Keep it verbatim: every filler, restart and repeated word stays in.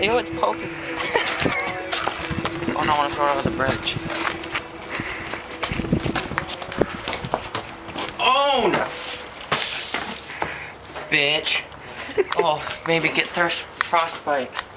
Ew, it's poking. Oh no, I want to throw it over the bridge. Own! Bitch. Oh, maybe get thirst frostbite.